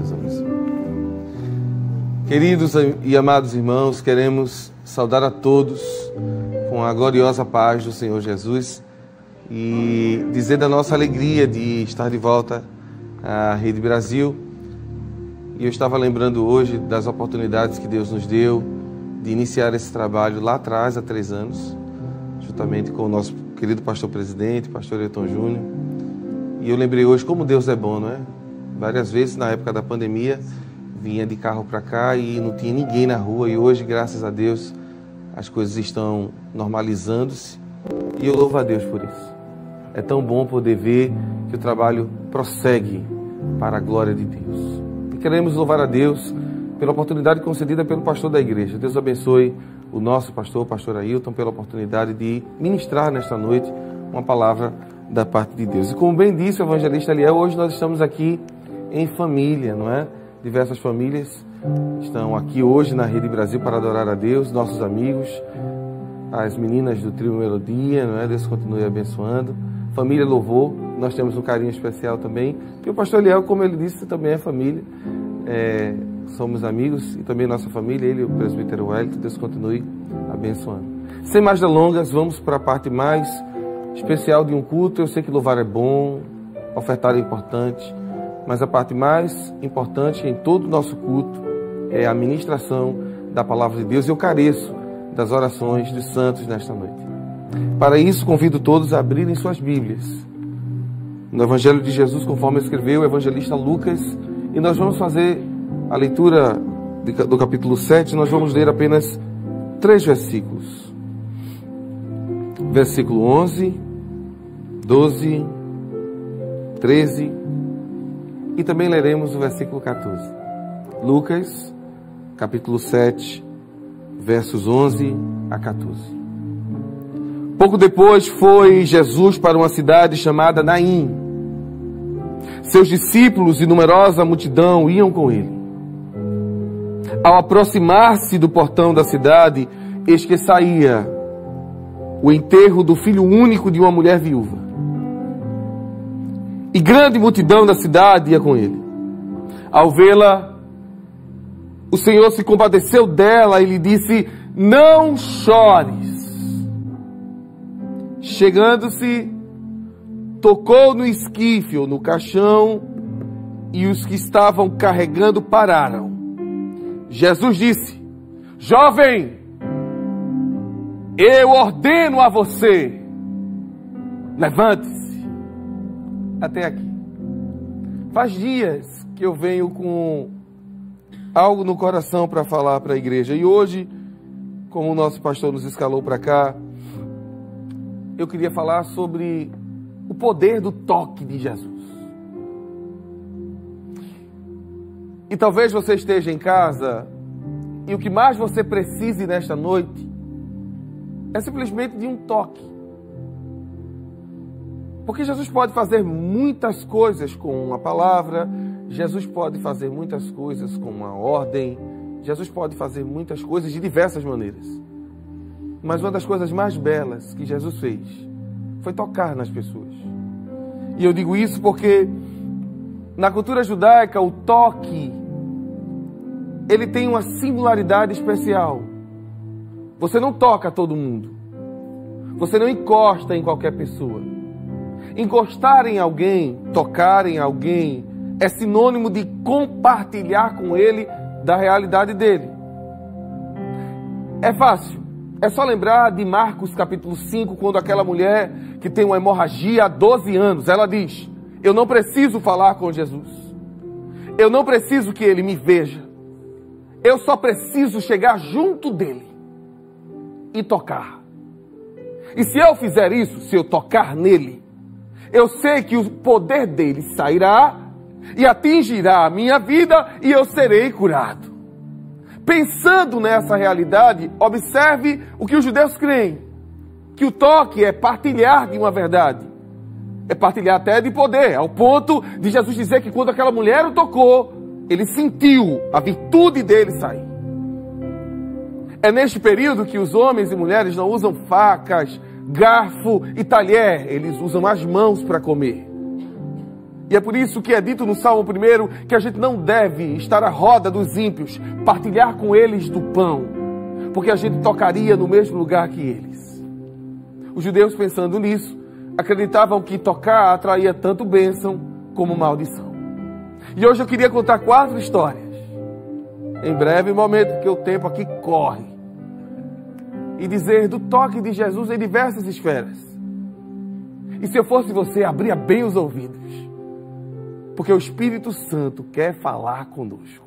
Deus abençoe. Queridos e amados irmãos, queremos saudar a todos com a gloriosa paz do Senhor Jesus e dizer da nossa alegria de estar de volta à Rede Brasil. E eu estava lembrando hoje das oportunidades que Deus nos deu de iniciar esse trabalho lá atrás, há 3 anos, juntamente com o nosso querido pastor presidente, pastor Ailton Júnior. E eu lembrei hoje como Deus é bom, não é? Várias vezes na época da pandemia, vinha de carro para cá e não tinha ninguém na rua. E hoje, graças a Deus, as coisas estão normalizando-se. E eu louvo a Deus por isso. É tão bom poder ver que o trabalho prossegue para a glória de Deus. E queremos louvar a Deus pela oportunidade concedida pelo pastor da igreja. Deus abençoe o nosso pastor, o pastor Ailton, pela oportunidade de ministrar nesta noite uma palavra da parte de Deus. E como bem disse o evangelista Eliel, hoje nós estamos aqui em família, não é? Diversas famílias estão aqui hoje na Rede Brasil para adorar a Deus, nossos amigos, as meninas do Trio Melodia, não é? Deus continue abençoando. Família Louvor, nós temos um carinho especial também. E o pastor Eliel, como ele disse, também é família. Somos amigos e também nossa família, ele e o presbítero Wellington. Deus continue abençoando. Sem mais delongas, vamos para a parte mais especial de um culto. Eu sei que louvar é bom, ofertar é importante, mas a parte mais importante em todo o nosso culto é a ministração da palavra de Deus. Eu careço das orações dos santos nesta noite. Para isso, convido todos a abrirem suas Bíblias no Evangelho de Jesus, conforme escreveu o evangelista Lucas, e nós vamos fazer a leitura do capítulo 7. Nós vamos ler apenas 3 versículos. Versículo 11, 12, 13 e também leremos o versículo 14. Lucas, capítulo 7, versos 11 a 14. Pouco depois foi Jesus para uma cidade chamada Naim. Seus discípulos e numerosa multidão iam com ele. Ao aproximar-se do portão da cidade, eis que saía o enterro do filho único de uma mulher viúva. E grande multidão da cidade ia com ele. Ao vê-la, o Senhor se compadeceu dela e lhe disse: não chores. Chegando-se, tocou no esquife ou no caixão, e os que estavam carregando pararam. Jesus disse: jovem, eu ordeno a você, levante-se. Até aqui. Faz dias que eu venho com algo no coração para falar para a igreja. E hoje, como o nosso pastor nos escalou para cá, eu queria falar sobre o poder do toque de Jesus. E talvez você esteja em casa e o que mais você precise nesta noite é simplesmente de um toque. Porque Jesus pode fazer muitas coisas com uma palavra, Jesus pode fazer muitas coisas com uma ordem, Jesus pode fazer muitas coisas de diversas maneiras. Mas uma das coisas mais belas que Jesus fez foi tocar nas pessoas. E eu digo isso porque na cultura judaica o toque, ele tem uma singularidade especial. Você não toca todo mundo. Você não encosta em qualquer pessoa. Encostar em alguém, tocar em alguém, é sinônimo de compartilhar com ele da realidade dele. É fácil. É só lembrar de Marcos capítulo 5, quando aquela mulher que tem uma hemorragia há 12 anos, ela diz: eu não preciso falar com Jesus. Eu não preciso que ele me veja. Eu só preciso chegar junto dele e tocar. E se eu fizer isso, se eu tocar nele, eu sei que o poder dele sairá e atingirá a minha vida e eu serei curado. Pensando nessa realidade, observe o que os judeus creem, que o toque é partilhar de uma verdade, é partilhar até de poder, ao ponto de Jesus dizer que quando aquela mulher o tocou, ele sentiu a virtude dele sair. É neste período que os homens e mulheres não usam facas, garfo e talher, eles usam as mãos para comer. E é por isso que é dito no Salmo 1 que a gente não deve estar à roda dos ímpios, partilhar com eles do pão, porque a gente tocaria no mesmo lugar que eles. Os judeus, pensando nisso, acreditavam que tocar atraía tanto bênção como maldição. E hoje eu queria contar 4 histórias, em breve momento, porque o tempo aqui corre, e dizer do toque de Jesus em diversas esferas. E se eu fosse você, abria bem os ouvidos, porque o Espírito Santo quer falar conosco.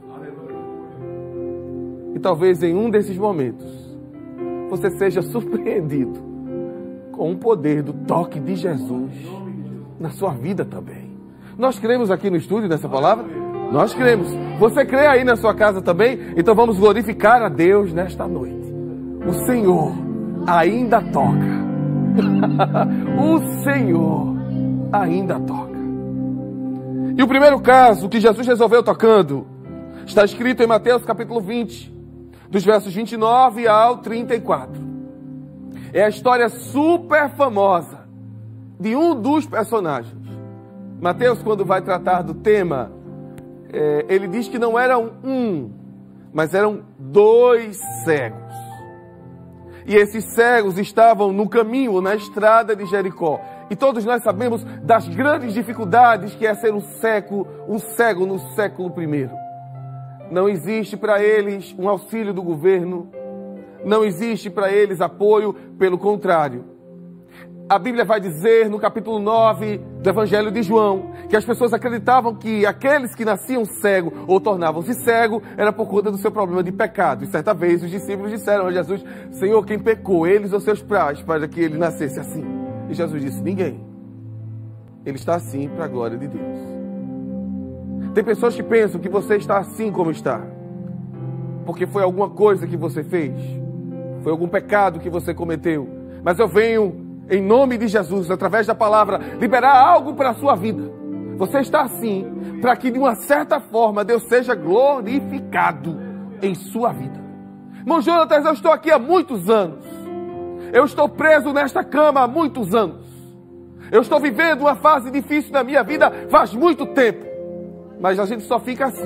E talvez em um desses momentos você seja surpreendido com o poder do toque de Jesus na sua vida também. Nós cremos aqui no estúdio nessa palavra? Nós cremos. Você crê aí na sua casa também? Então vamos glorificar a Deus nesta noite. O Senhor ainda toca. O Senhor ainda toca. E o primeiro caso que Jesus resolveu tocando está escrito em Mateus capítulo 20, dos versos 29 ao 34. É a história super famosa de um dos personagens. Mateus, quando vai tratar do tema, ele diz que não eram mas eram 2 cegos. E esses cegos estavam no caminho, na estrada de Jericó. E todos nós sabemos das grandes dificuldades que é ser um cego no século I. Não existe para eles um auxílio do governo, não existe para eles apoio, pelo contrário. A Bíblia vai dizer no capítulo 9 do Evangelho de João que as pessoas acreditavam que aqueles que nasciam cego ou tornavam-se cego era por conta do seu problema de pecado. E certa vez os discípulos disseram a Jesus: Senhor, quem pecou, eles ou seus pais, para que ele nascesse assim? E Jesus disse: ninguém. Ele está assim para a glória de Deus. Tem pessoas que pensam que você está assim como está porque foi alguma coisa que você fez, foi algum pecado que você cometeu. Mas eu venho, em nome de Jesus, através da palavra, liberar algo para a sua vida. Você está assim para que de uma certa forma Deus seja glorificado em sua vida. Irmão Jonatas, eu estou aqui há muitos anos. Eu estou preso nesta cama há muitos anos. Eu estou vivendo uma fase difícil na minha vida faz muito tempo. Mas a gente só fica assim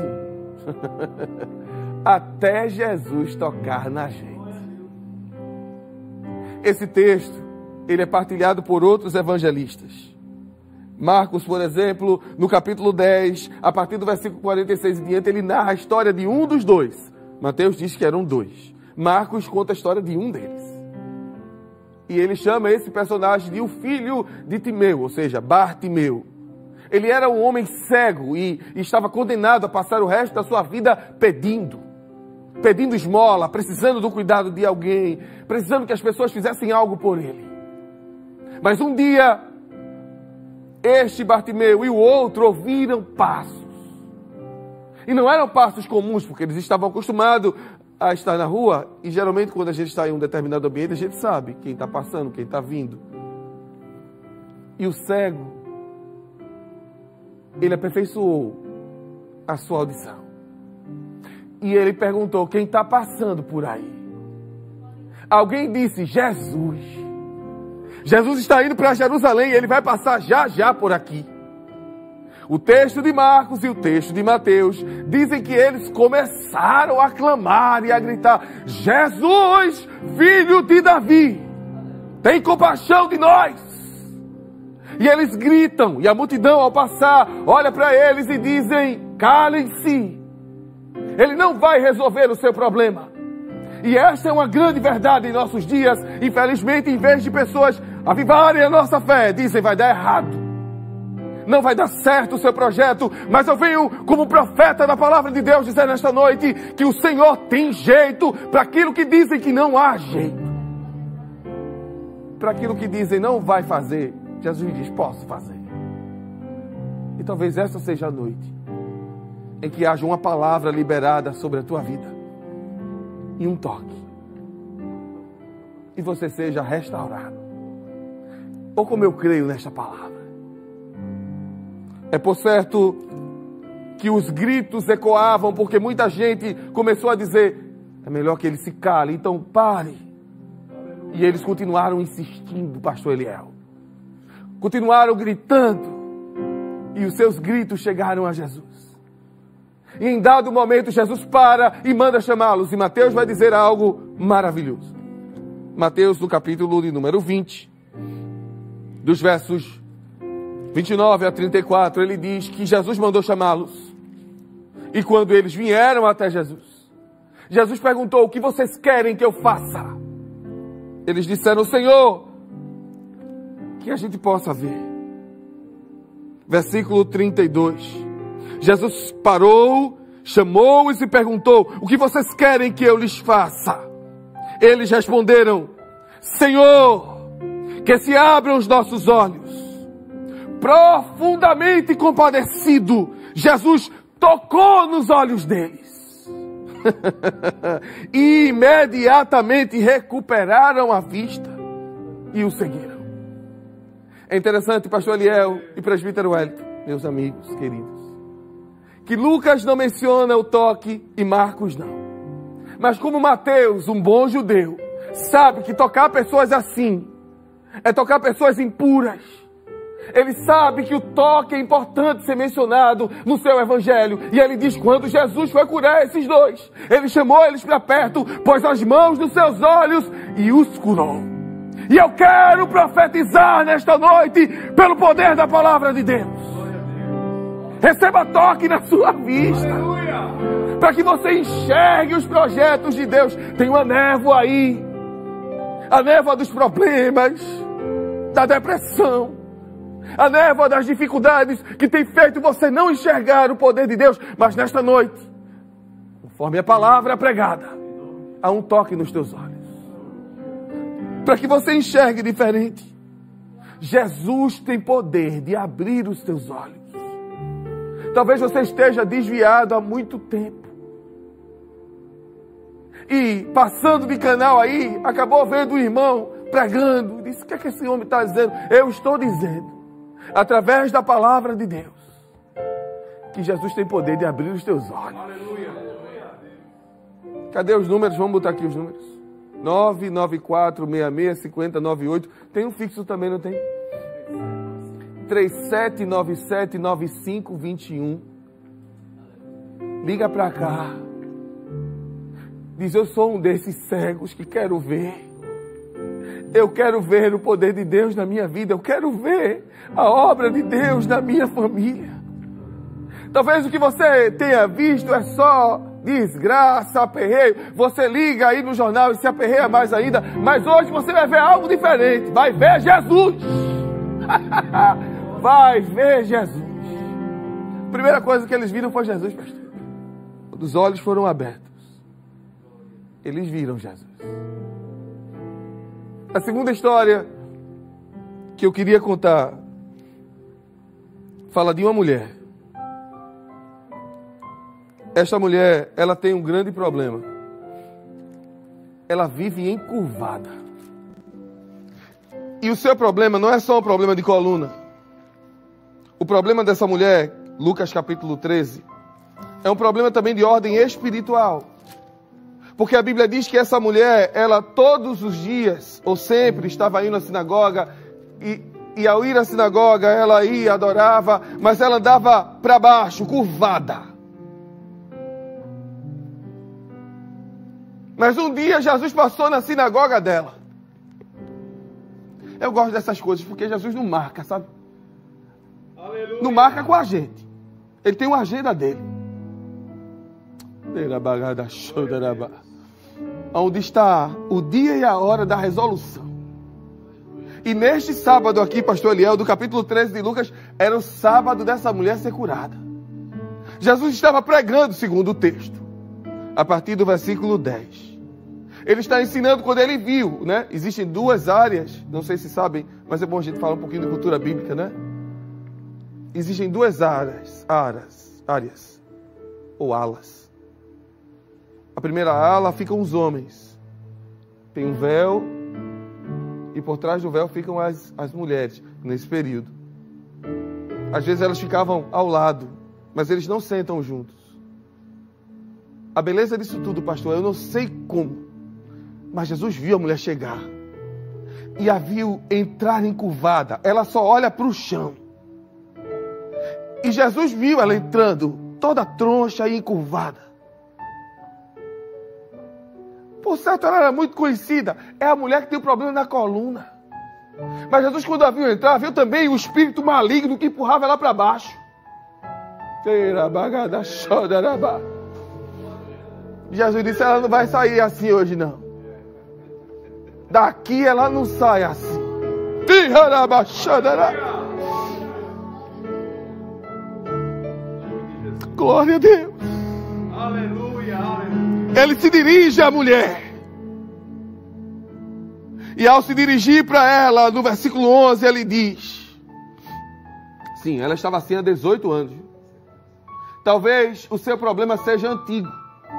até Jesus tocar na gente. Esse texto, ele é partilhado por outros evangelistas. Marcos, por exemplo, no capítulo 10, a partir do versículo 46 em diante, ele narra a história de um dos 2. Mateus diz que eram 2. Marcos conta a história de um deles. E ele chama esse personagem de o filho de Timeu, ou seja, Bartimeu. Ele era um homem cego e estava condenado a passar o resto da sua vida pedindo esmola, precisando do cuidado de alguém, precisando que as pessoas fizessem algo por ele. Mas um dia, este Bartimeu e o outro ouviram passos. E não eram passos comuns, porque eles estavam acostumados a estar na rua, e geralmente quando a gente está em um determinado ambiente, a gente sabe quem está passando, quem está vindo. E o cego, ele aperfeiçoou a sua audição. E ele perguntou: quem está passando por aí? Alguém disse: Jesus. Jesus está indo para Jerusalém e ele vai passar já por aqui. O texto de Marcos e o texto de Mateus dizem que eles começaram a clamar e a gritar: Jesus, filho de Davi, tem compaixão de nós. E eles gritam, e a multidão ao passar olha para eles e dizem: calem-se, ele não vai resolver o seu problema. E essa é uma grande verdade em nossos dias. Infelizmente, em vez de pessoas avivarem a nossa fé, dizem: vai dar errado, não vai dar certo o seu projeto. Mas eu venho como profeta da palavra de Deus dizer nesta noite que o Senhor tem jeito para aquilo que dizem que não há jeito. Para aquilo que dizem não vai fazer, Jesus diz: posso fazer. E talvez essa seja a noite em que haja uma palavra liberada sobre a tua vida e um toque, e você seja restaurado. Ou como eu creio nesta palavra. É por certo que os gritos ecoavam, porque muita gente começou a dizer: é melhor que ele se cale, então pare. E eles continuaram insistindo, pastor Eliel. Continuaram gritando. E os seus gritos chegaram a Jesus. E em dado momento Jesus para e manda chamá-los. E Mateus vai dizer algo maravilhoso. Mateus, no capítulo de número 20, dos versos 29 a 34, ele diz que Jesus mandou chamá-los. E quando eles vieram até Jesus, Jesus perguntou: o que vocês querem que eu faça? Eles disseram: Senhor, que a gente possa ver. Versículo 32. Jesus parou, chamou-os e perguntou: o que vocês querem que eu lhes faça? Eles responderam: Senhor, que se abram os nossos olhos. Profundamente compadecido, Jesus tocou nos olhos deles. E imediatamente recuperaram a vista e o seguiram. É interessante, pastor Eliel e presbítero Wellington, meus amigos queridos, que Lucas não menciona o toque e Marcos não. Mas como Mateus, um bom judeu, sabe que tocar pessoas assim é tocar pessoas impuras. Ele sabe que o toque é importante ser mencionado no seu evangelho. E ele diz: quando Jesus foi curar esses dois, ele chamou eles para perto, pôs as mãos nos seus olhos e os curou. E eu quero profetizar nesta noite pelo poder da palavra de Deus. Receba toque na sua vista, para que você enxergue os projetos de Deus. Tem uma névoa aí, a névoa dos problemas, da depressão, a névoa das dificuldades que tem feito você não enxergar o poder de Deus. Mas nesta noite, conforme a palavra é pregada, há um toque nos teus olhos, para que você enxergue diferente. Jesus tem poder de abrir os teus olhos. Talvez você esteja desviado há muito tempo. E passando de canal aí, acabou vendo o irmão pregando. Disse: o que é que esse homem está dizendo? Eu estou dizendo, através da palavra de Deus, que Jesus tem poder de abrir os teus olhos. Aleluia. Cadê os números? Vamos botar aqui os números. 994665098. Tem um fixo também, não tem? 37979521. Liga para cá. Diz: eu sou um desses cegos que quero ver. Eu quero ver o poder de Deus na minha vida. Eu quero ver a obra de Deus na minha família. Talvez o que você tenha visto é só desgraça, aperreio. Você liga aí no jornal e se aperreia mais ainda. Mas hoje você vai ver algo diferente. Vai ver Jesus. Vai ver Jesus. A primeira coisa que eles viram foi Jesus, pastor. Quando os olhos foram abertos, eles viram Jesus. A segunda história que eu queria contar fala de uma mulher. Esta mulher, ela tem um grande problema. Ela vive encurvada. E o seu problema não é só um problema de coluna. O problema dessa mulher, Lucas capítulo 13, é um problema também de ordem espiritual. Porque a Bíblia diz que essa mulher, ela todos os dias, ou sempre, estava indo à sinagoga, e ao ir à sinagoga, ela ia, adorava, mas ela andava para baixo, curvada. Mas um dia Jesus passou na sinagoga dela. Eu gosto dessas coisas, porque Jesus não marca, sabe? Aleluia. Não marca com a gente. Ele tem uma agenda dele. Onde está o dia e a hora da resolução. E neste sábado aqui, pastor Eliel, do capítulo 13 de Lucas, era o sábado dessa mulher ser curada. Jesus estava pregando, segundo o texto, a partir do versículo 10. Ele está ensinando quando ele viu, né? Existem duas áreas, não sei se sabem, mas é bom a gente falar um pouquinho de cultura bíblica, né? Existem duas áreas, ou alas. A primeira ala ficam os homens. Tem um véu, e por trás do véu ficam as mulheres, nesse período. Às vezes elas ficavam ao lado, mas eles não sentam juntos. A beleza disso tudo, pastor, eu não sei como, mas Jesus viu a mulher chegar e a viu entrar encurvada. Ela só olha para o chão. E Jesus viu ela entrando, toda troncha e encurvada. Por certo, ela era muito conhecida. É a mulher que tem um problema na coluna. Mas Jesus, quando a viu entrar, viu também o espírito maligno que empurrava ela para baixo. Jesus disse, ela não vai sair assim hoje, não. Daqui ela não sai assim. Glória a Deus. Aleluia, aleluia. Ele se dirige à mulher. E ao se dirigir para ela, no versículo 11, ele diz... Sim, ela estava assim há 18 anos. Talvez o seu problema seja antigo.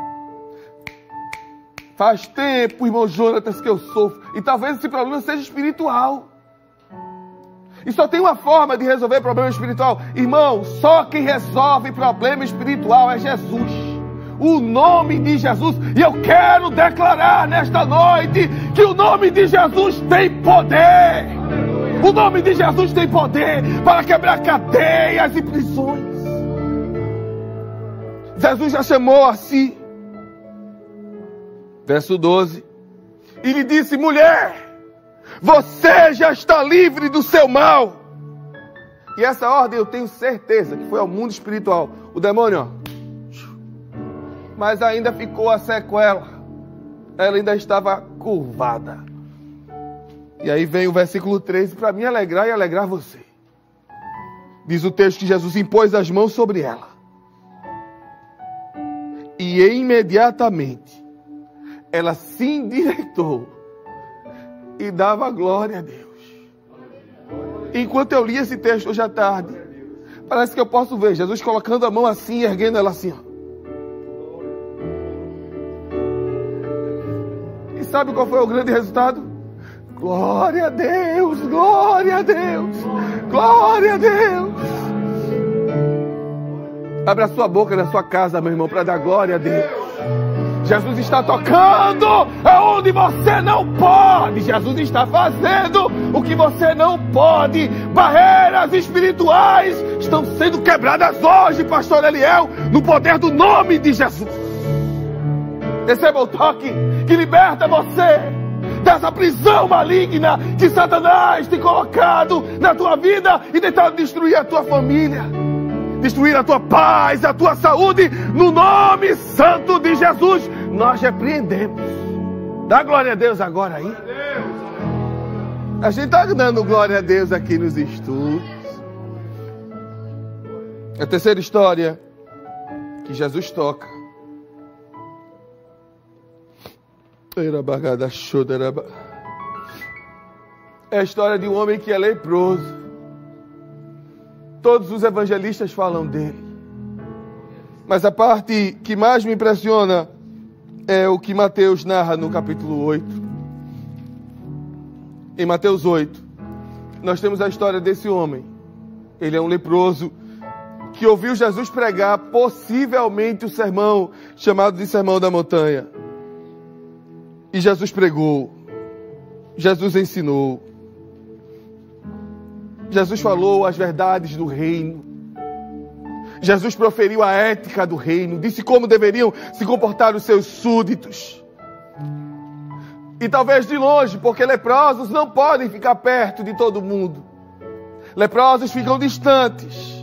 Faz tempo, irmão Jonatas, que eu sofro. E talvez esse problema seja espiritual. E só tem uma forma de resolver problema espiritual. Irmão, só quem resolve problema espiritual é Jesus. O nome de Jesus. E eu quero declarar nesta noite que o nome de Jesus tem poder. O nome de Jesus tem poder para quebrar cadeias e prisões. Jesus já chamou a si. Verso 12. E lhe disse, mulher, você já está livre do seu mal. E essa ordem eu tenho certeza que foi ao mundo espiritual. O demônio, ó. Mas ainda ficou a sequela. Ela ainda estava curvada. E aí vem o versículo 13 para me alegrar e alegrar você. Diz o texto que Jesus impôs as mãos sobre ela. E imediatamente ela se endireitou e dava glória a Deus. Enquanto eu li esse texto hoje à tarde, parece que eu posso ver Jesus colocando a mão assim, erguendo ela assim, ó. E sabe qual foi o grande resultado? Glória a Deus, glória a Deus, glória a Deus. Abra a sua boca na sua casa, meu irmão, para dar glória a Deus. Jesus está tocando aonde você não pode. Jesus está fazendo o que você não pode. Barreiras espirituais estão sendo quebradas hoje, pastor Eliel, no poder do nome de Jesus. Receba o toque que liberta você dessa prisão maligna que Satanás tem colocado na tua vida e tentado destruir a tua família, destruir a tua paz, a tua saúde. No nome santo de Jesus, nós repreendemos. Dá glória a Deus agora aí. A gente está dando glória a Deus aqui nos estudos. A terceira história que Jesus toca é a história de um homem que é leproso. Todos os evangelistas falam dele. Mas a parte que mais me impressiona é o que Mateus narra no capítulo 8. Em Mateus 8, nós temos a história desse homem. Ele é um leproso que ouviu Jesus pregar possivelmente o sermão chamado de Sermão da Montanha. E Jesus pregou. Jesus ensinou. Jesus falou as verdades do reino. Jesus proferiu a ética do reino. Disse como deveriam se comportar os seus súditos. E talvez de longe, porque leprosos não podem ficar perto de todo mundo. Leprosos ficam distantes.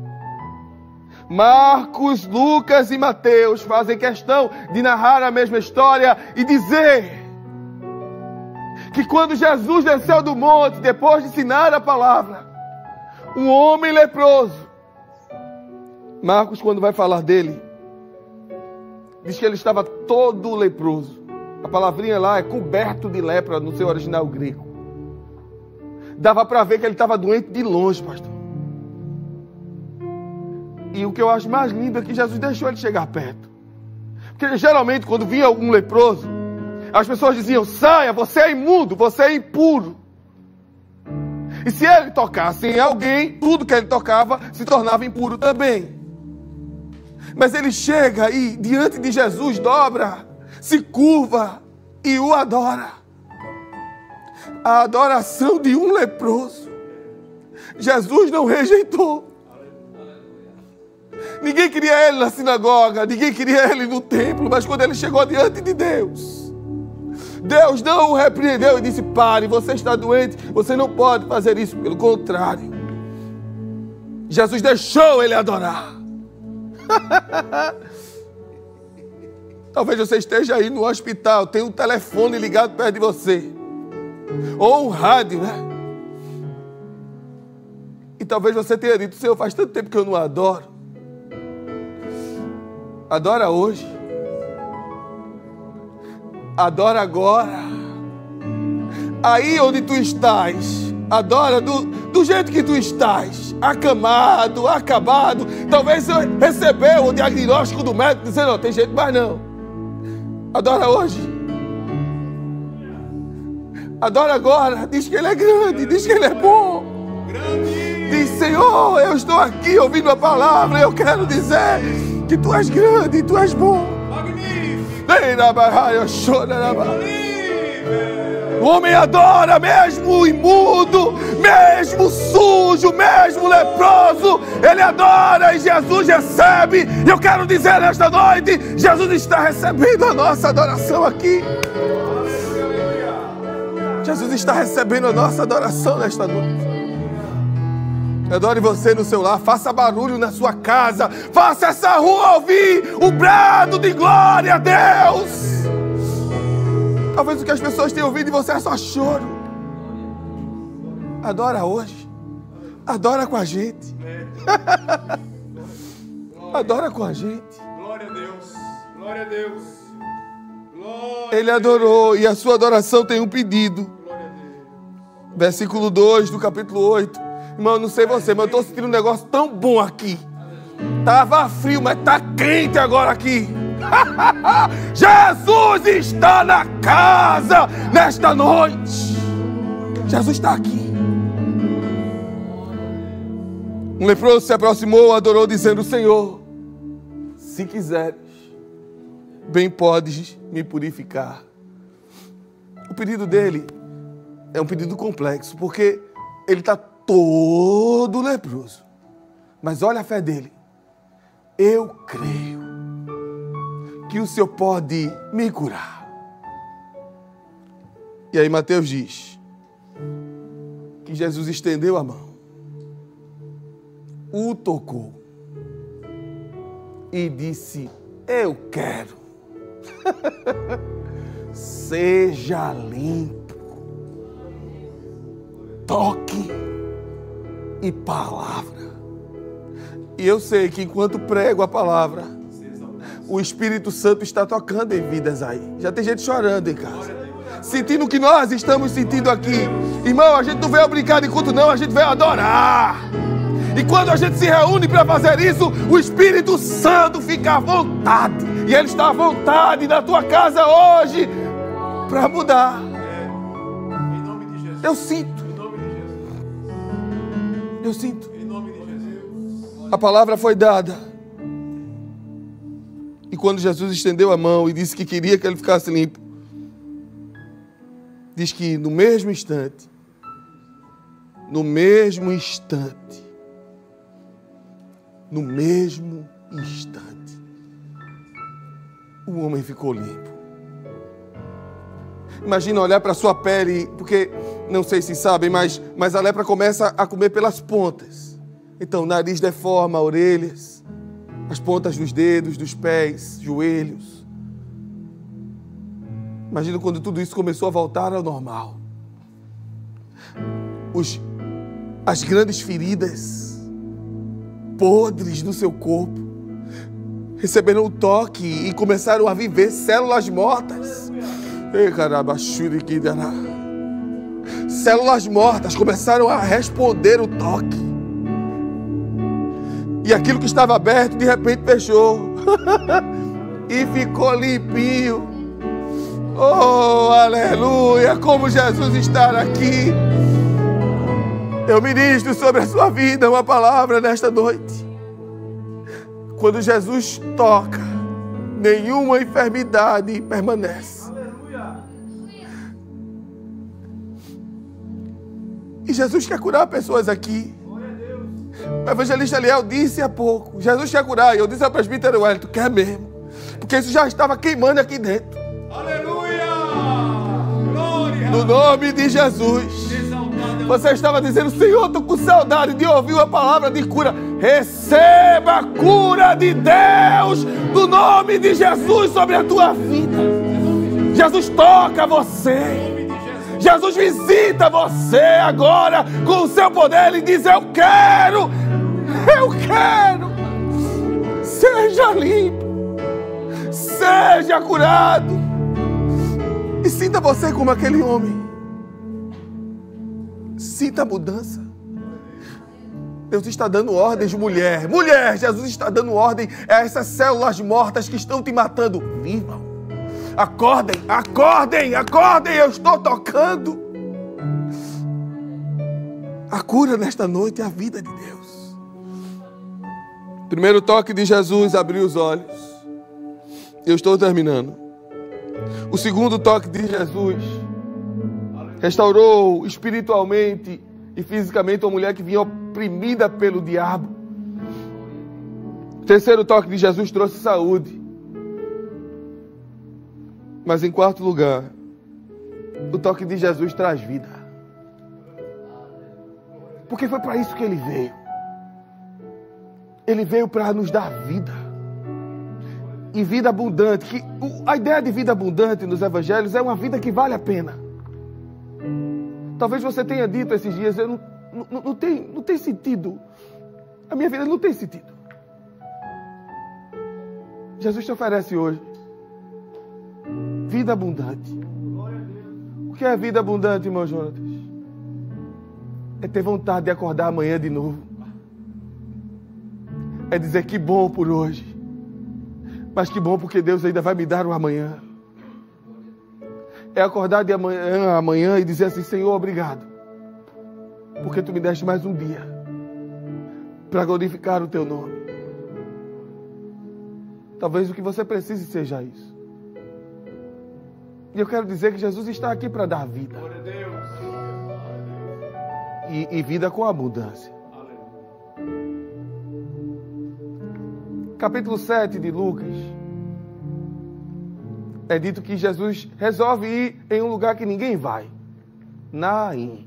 Marcos, Lucas e Mateus fazem questão de narrar a mesma história e dizer que quando Jesus desceu do monte, depois de ensinar a palavra, um homem leproso, Marcos, quando vai falar dele, diz que ele estava todo leproso. A palavrinha lá é coberto de lepra no seu original grego. Dava para ver que ele estava doente de longe, pastor. E o que eu acho mais lindo é que Jesus deixou ele chegar perto. Porque geralmente quando vinha algum leproso, as pessoas diziam, saia, você é imundo, você é impuro. E se ele tocasse em alguém, tudo que ele tocava se tornava impuro também. Mas ele chega e diante de Jesus dobra, se curva e o adora. A adoração de um leproso. Jesus não rejeitou. Ninguém queria ele na sinagoga, ninguém queria ele no templo, mas quando ele chegou diante de Deus, Deus não o repreendeu e disse: pare, você está doente, você não pode fazer isso. Pelo contrário, Jesus deixou ele adorar. Talvez você esteja aí no hospital, tem um telefone ligado perto de você, ou um rádio, né? E talvez você tenha dito: Senhor, faz tanto tempo que eu não adoro. Adora hoje. Adora agora. Aí onde tu estás, adora do jeito que tu estás, acamado, acabado. Talvez você recebeu o diagnóstico do médico dizendo: não, tem jeito mais não. Adora hoje. Adora agora. Diz que ele é grande, diz que ele é bom. Diz: Senhor, eu estou aqui ouvindo a palavra, eu quero dizer que tu és grande e tu és bom. O homem adora, mesmo imundo, mesmo sujo, mesmo leproso, ele adora e Jesus recebe. E eu quero dizer nesta noite: Jesus está recebendo a nossa adoração aqui. Jesus está recebendo a nossa adoração nesta noite. Adore você no seu lar, faça barulho na sua casa, faça essa rua ouvir o brado de glória a Deus. Talvez o que as pessoas tenham ouvido de você é só choro. Adora hoje, adora com a gente. Adora com a gente. Glória a Deus, glória a Deus. Ele adorou e a sua adoração tem um pedido. Versículo 2 do capítulo 8. Irmão, eu não sei você, mas eu estou sentindo um negócio tão bom aqui. Estava frio, mas está quente agora aqui. Jesus está na casa nesta noite. Jesus está aqui. Um leproso se aproximou, adorou, dizendo: Senhor, se quiseres, bem podes me purificar. O pedido dele é um pedido complexo, porque ele está todo leproso. Mas olha a fé dele. Eu creio que o Senhor pode me curar. E aí Mateus diz que Jesus estendeu a mão, o tocou e disse: eu quero. Seja limpo. Toque e palavra. E eu sei que enquanto prego a palavra, o Espírito Santo está tocando em vidas aí. Já tem gente chorando em casa, sentindo o que nós estamos sentindo aqui. Irmão, a gente não veio brincar de culto não, a gente veio adorar. E quando a gente se reúne para fazer isso, o Espírito Santo fica à vontade. E Ele está à vontade na tua casa hoje para mudar. Eu sinto. Eu sinto. A palavra foi dada. E quando Jesus estendeu a mão e disse que queria que ele ficasse limpo, diz que no mesmo instante, o homem ficou limpo. Imagina olhar para a sua pele, porque não sei se sabem, mas a lepra começa a comer pelas pontas. Então, o nariz deforma, orelhas, as pontas dos dedos, dos pés, joelhos. Imagina quando tudo isso começou a voltar ao normal. As grandes feridas podres no seu corpo receberam um toque e começaram a viver células mortas. Células mortas começaram a responder o toque. E aquilo que estava aberto, de repente fechou. E ficou limpinho. Oh, aleluia! Como Jesus está aqui. Eu ministro sobre a sua vida uma palavra nesta noite. Quando Jesus toca, nenhuma enfermidade permanece. E Jesus quer curar pessoas aqui. O evangelista Eliel disse há pouco, Jesus quer curar. E eu disse ao presbítero Wellington, quer mesmo. Porque isso já estava queimando aqui dentro. Aleluia! Glória! No nome de Jesus. Você estava dizendo, Senhor, estou com saudade de ouvir uma palavra de cura. Receba a cura de Deus no nome de Jesus sobre a tua vida. Jesus toca você. Jesus visita você agora com o seu poder. Ele diz, eu quero. Seja limpo. Seja curado. E sinta você como aquele homem. Sinta a mudança. Deus está dando ordens, mulher. Mulher, Jesus está dando ordem a essas células mortas que estão te matando. Vivam. Acordem, acordem, acordem. Eu estou tocando. A cura nesta noite é a vida de Deus. Primeiro toque de Jesus abriu os olhos. Eu estou terminando. O segundo toque de Jesus restaurou espiritualmente e fisicamente uma mulher que vinha oprimida pelo diabo. O terceiro toque de Jesus trouxe saúde. Mas em quarto lugar, o toque de Jesus traz vida. Porque foi para isso que ele veio. Ele veio para nos dar vida. E vida abundante. A ideia de vida abundante nos evangelhos é uma vida que vale a pena. Talvez você tenha dito esses dias, não tem sentido. A minha vida não tem sentido. Jesus te oferece hoje vida abundante. O que é vida abundante, irmão Jonas? É ter vontade de acordar amanhã de novo. É dizer que bom por hoje. Mas que bom porque Deus ainda vai me dar um amanhã. É acordar de amanhã e dizer assim, Senhor, obrigado. Porque Tu me deste mais um dia para glorificar o Teu nome. Talvez o que você precise seja isso. E eu quero dizer que Jesus está aqui para dar vida. E vida com abundância. Capítulo 7 de Lucas. É dito que Jesus resolve ir em um lugar que ninguém vai. Naim.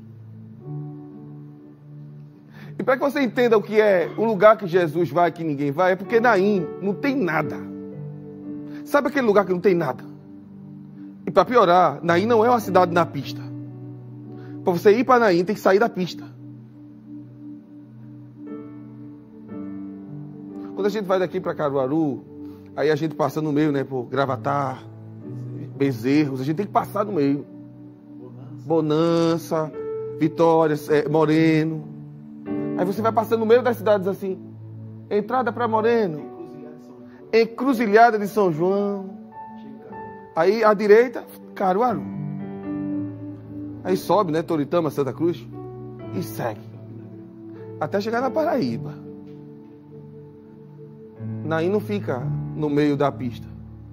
E para que você entenda o que é um lugar que Jesus vai que ninguém vai, é porque Naim não tem nada. Sabe aquele lugar que não tem nada? E para piorar, Naim não é uma cidade na pista. Para você ir para Naim, tem que sair da pista. Quando a gente vai daqui para Caruaru, aí a gente passa no meio, né, por Gravatar, Bezerros, a gente tem que passar no meio. Bonança, Vitória, Moreno. Aí você vai passando no meio das cidades assim. Entrada para Moreno. Encruzilhada de São João. Aí à direita, Caruaru. Aí sobe, né, Toritama, Santa Cruz. E segue. Até chegar na Paraíba. Naim não fica no meio da pista.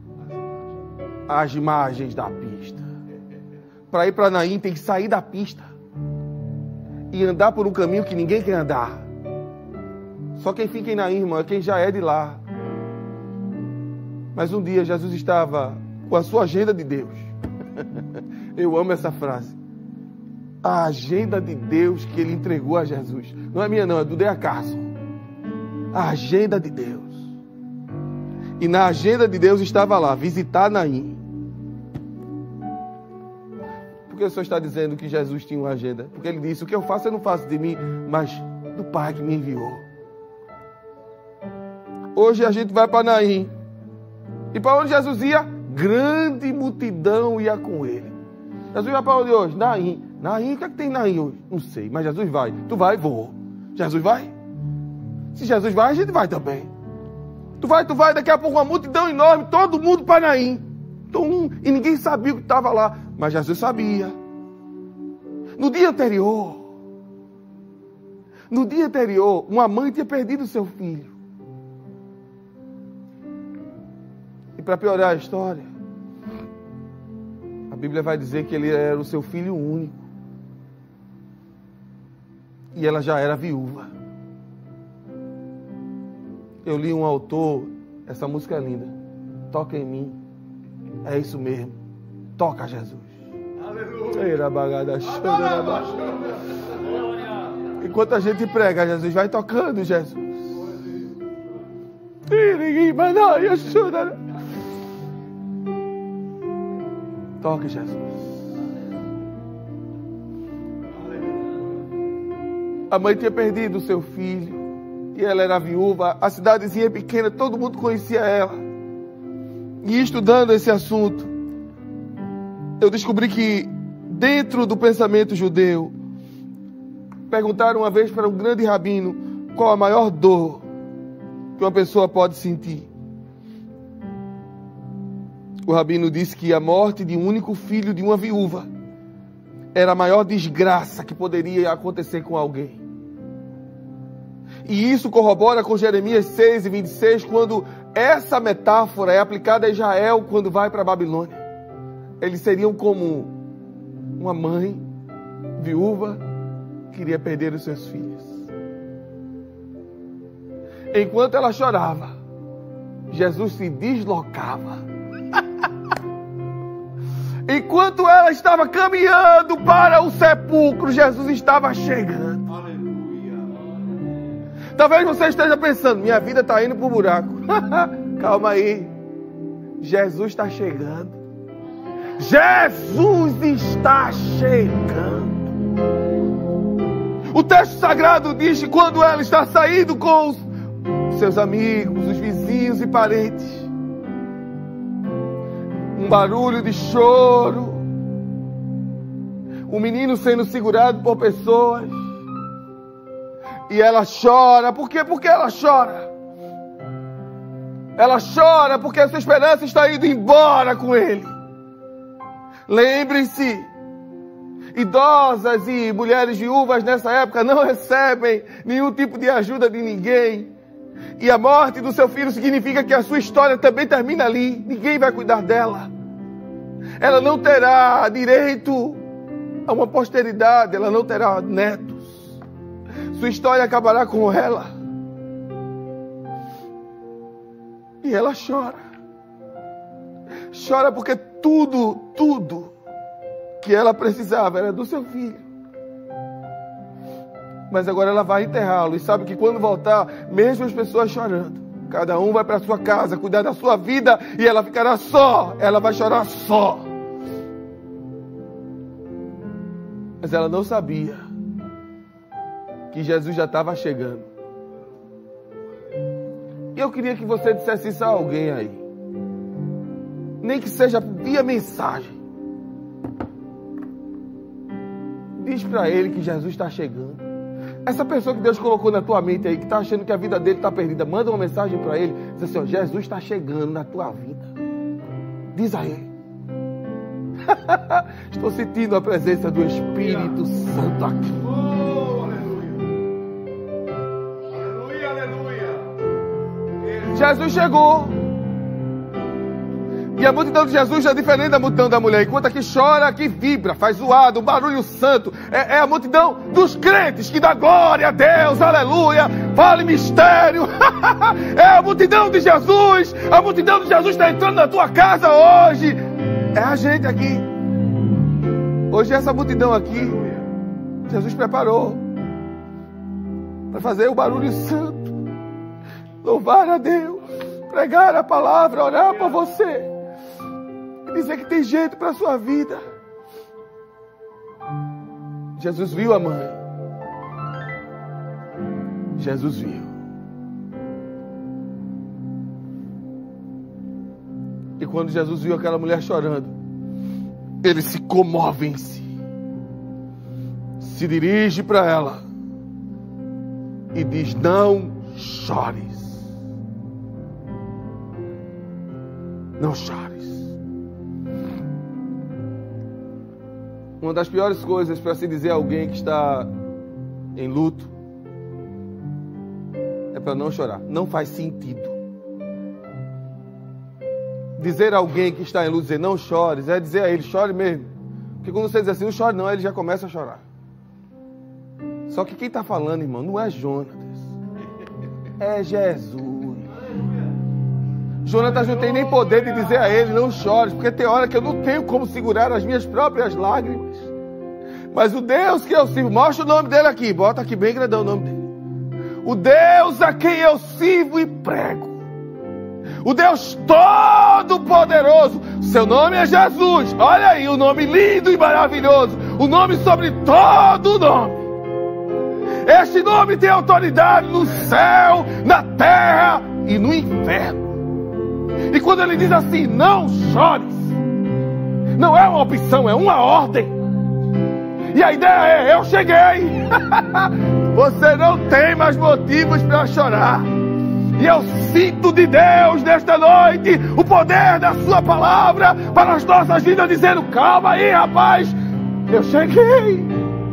As margens da pista. Para ir para Naim tem que sair da pista e andar por um caminho que ninguém quer andar. Só quem fica em Naim, irmão, é quem já é de lá. Mas um dia Jesus estava com a sua agenda de Deus. Eu amo essa frase. A agenda de Deus que ele entregou a Jesus. Não é minha não, é do Dea Carson. A agenda de Deus. E na agenda de Deus estava lá, visitar Naim. Por que o Senhor está dizendo que Jesus tinha uma agenda? Porque ele disse, o que eu faço eu não faço de mim, mas do Pai que me enviou. Hoje a gente vai para Naim. E para onde Jesus ia? Grande multidão ia com ele. Jesus vai para onde hoje? Naim. Naim, o que é que tem em Naim hoje? Não sei, mas Jesus vai. Tu vai? Vou. Jesus vai? Se Jesus vai, a gente vai também. Tu vai, daqui a pouco uma multidão enorme, todo mundo para Naim. E ninguém sabia o que estava lá, mas Jesus sabia. No dia anterior, uma mãe tinha perdido seu filho. E para piorar a história, a Bíblia vai dizer que ele era o seu filho único. E ela já era viúva. Eu li um autor, essa música é linda. Toca em mim. É isso mesmo. Toca, Jesus. Enquanto a gente prega, Jesus vai tocando, Jesus. Toque, Jesus. A mãe tinha perdido o seu filho e ela era viúva. A cidadezinha pequena, todo mundo conhecia ela. E estudando esse assunto, eu descobri que dentro do pensamento judeu, perguntaram uma vez para um grande rabino qual a maior dor que uma pessoa pode sentir. O rabino disse que a morte de um único filho de uma viúva era a maior desgraça que poderia acontecer com alguém. E isso corrobora com Jeremias 6:26, quando essa metáfora é aplicada a Israel quando vai para a Babilônia. Eles seriam como uma mãe viúva que queria perder os seus filhos. Enquanto ela chorava, Jesus se deslocava. Enquanto ela estava caminhando para o sepulcro, Jesus estava chegando. Aleluia. Talvez você esteja pensando, minha vida está indo para o buraco. Calma aí. Jesus está chegando. Jesus está chegando. O texto sagrado diz que quando ela está saindo com os seus amigos, os vizinhos e parentes, um barulho de choro, um menino sendo segurado por pessoas, e ela chora. Por quê? Porque ela chora. Ela chora porque a sua esperança está indo embora com ele. Lembre-se, idosas e mulheres viúvas nessa época não recebem nenhum tipo de ajuda de ninguém. E a morte do seu filho significa que a sua história também termina ali. Ninguém vai cuidar dela. Ela não terá direito a uma posteridade, ela não terá netos. Sua história acabará com ela. E ela chora. Chora porque tudo que ela precisava era do seu filho. Mas agora ela vai enterrá-lo. E sabe que quando voltar, mesmo as pessoas chorando, cada um vai para sua casa, cuidar da sua vida, e ela ficará só. Ela vai chorar só. Mas ela não sabia que Jesus já estava chegando. E eu queria que você dissesse isso a alguém aí. Nem que seja via mensagem. Diz para ele que Jesus está chegando. Essa pessoa que Deus colocou na tua mente aí, que está achando que a vida dele está perdida, manda uma mensagem para ele. Diz assim, ó, Jesus está chegando na tua vida. Diz a ele. Estou sentindo a presença do Espírito Santo aqui. Oh, aleluia. Aleluia, aleluia. Jesus chegou. E a multidão de Jesus é diferente da multidão da mulher. Enquanto aqui chora, aqui vibra, faz zoado, um barulho santo. É a multidão dos crentes que dá glória a Deus, aleluia, fala em mistério. É a multidão de Jesus. A multidão de Jesus está entrando na tua casa hoje. É a gente aqui. Hoje essa multidão aqui, Jesus preparou para fazer o barulho santo. Louvar a Deus, pregar a palavra, orar por você. Dizer que tem jeito para a sua vida. Jesus viu a mãe. Jesus viu. E quando Jesus viu aquela mulher chorando, ele se comove em si. Se dirige para ela e diz, não chores. Não chores. Uma das piores coisas para se dizer a alguém que está em luto é para não chorar. Não faz sentido. Dizer a alguém que está em luto, dizer não chores, é dizer a ele, chore mesmo. Porque quando você diz assim, não chore não, ele já começa a chorar. Só que quem está falando, irmão, não é Jonas. É Jesus. Jonatas não tem nem poder de dizer a ele, não chores, porque tem hora que eu não tenho como segurar as minhas próprias lágrimas. Mas o Deus que eu sirvo, mostra o nome dele aqui, bota aqui bem grandão o nome dele. O Deus a quem eu sirvo e prego. O Deus Todo-Poderoso. Seu nome é Jesus. Olha aí, o nome lindo e maravilhoso. O nome sobre todo nome. Este nome tem autoridade no céu, na terra e no inferno. E quando ele diz assim, não chores, não é uma opção, é uma ordem. E a ideia é, eu cheguei. Você não tem mais motivos para chorar. E eu sinto de Deus nesta noite o poder da sua palavra para as nossas vidas, dizendo, calma aí, rapaz, eu cheguei.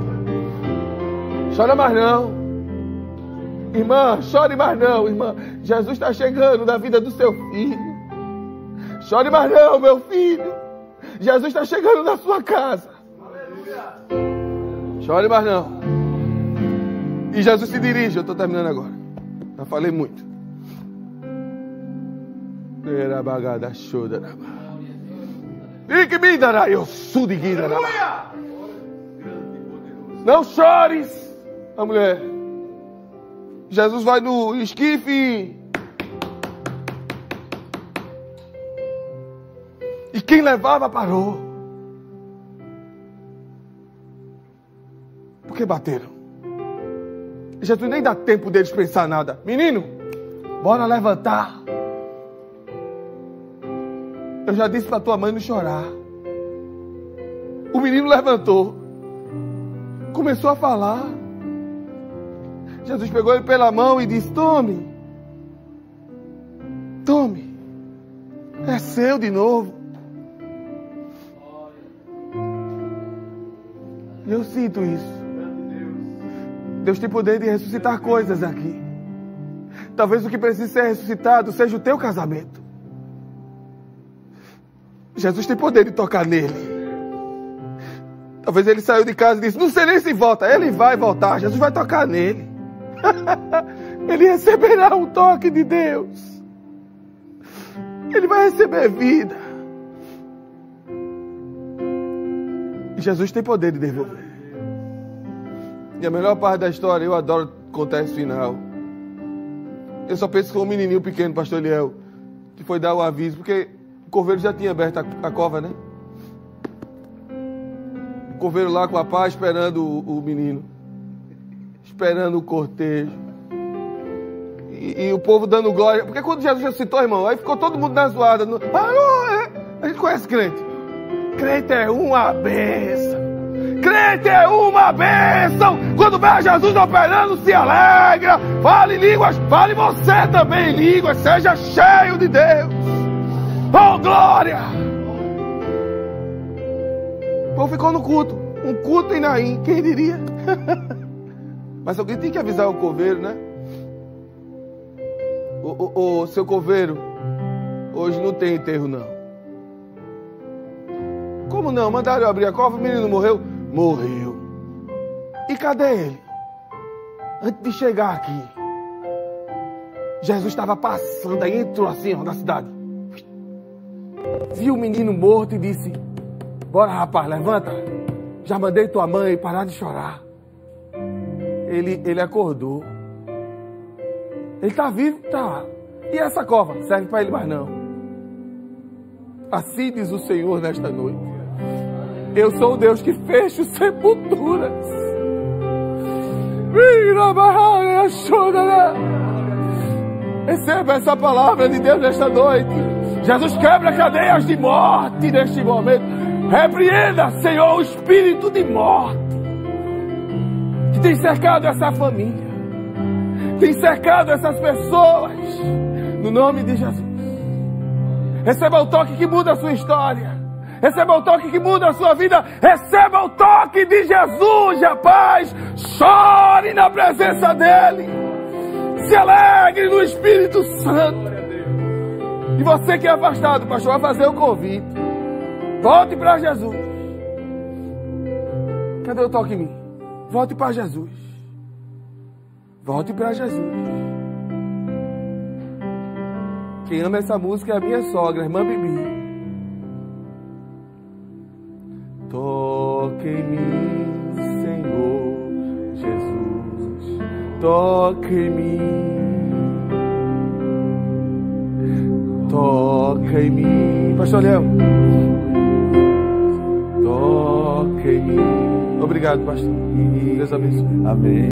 Chora mais não. Irmã, chore mais não, irmã. Jesus está chegando na vida do seu filho. Chore mais não, meu filho. Jesus está chegando na sua casa. Chore mais não. E Jesus se dirige, eu estou terminando agora. Já falei muito. Não chores. A mulher. Jesus vai no esquife. E quem levava parou. Porque bateram. Jesus nem dá tempo deles pensar nada. Menino, bora levantar. Eu já disse para tua mãe não chorar. O menino levantou. Começou a falar. Jesus pegou ele pela mão e disse, tome. Tome. É seu de novo. Eu sinto isso. Deus tem poder de ressuscitar coisas aqui. Talvez o que precisa ser ressuscitado seja o teu casamento. Jesus tem poder de tocar nele. Talvez ele saiu de casa e disse, não sei nem se volta. Ele vai voltar, Jesus vai tocar nele. Ele receberá um toque de Deus. Ele vai receber vida. E Jesus tem poder de devolver. E a melhor parte da história, eu adoro contar esse final. Eu só penso com um menininho pequeno, pastor Eliel, que foi dar o aviso, porque o coveiro já tinha aberto a cova, né? O coveiro lá com a pá esperando o menino. Esperando o cortejo. E o povo dando glória. Porque quando Jesus ressuscitou, irmão, aí ficou todo mundo na zoada. A gente conhece crente. Crente é uma bênção. Crente é uma bênção. Quando vê Jesus operando, se alegra. Fale línguas, fale você também em línguas. Seja cheio de Deus. Oh, glória! O povo ficou no culto. Um culto em Naim, quem diria? Mas alguém tem que avisar o coveiro, né? O seu coveiro, hoje não tem enterro, não. Como não? Mandaram eu abrir a cova, o menino morreu? Morreu. E cadê ele? Antes de chegar aqui, Jesus estava passando, aí entrou assim, ó, na cidade. Viu o menino morto e disse, bora rapaz, levanta. Já mandei tua mãe parar de chorar. Ele acordou. Ele está vivo? Tá. E essa cova? Serve para ele mais não. Assim diz o Senhor nesta noite. Eu sou o Deus que fecha sepulturas. Receba essa palavra de Deus nesta noite. Jesus quebra cadeias de morte neste momento. Repreenda, Senhor, o espírito de morte que tem cercado essa família, tem cercado essas pessoas, no nome de Jesus. Receba o toque que muda a sua história. Receba o toque que muda a sua vida. Receba o toque de Jesus, rapaz. Chore na presença dEle. Se alegre no Espírito Santo. E você que é afastado, pastor, vai fazer o convite. Volte para Jesus. Cadê o toque em mim? Volte para Jesus. Volte para Jesus. Quem ama essa música é a minha sogra, a irmã Bibi. Toque em mim, Senhor Jesus. Toque em mim. Toque em mim. Pastor Léo. Toque em mim. Obrigado, pastor. Deus abençoe. Amém.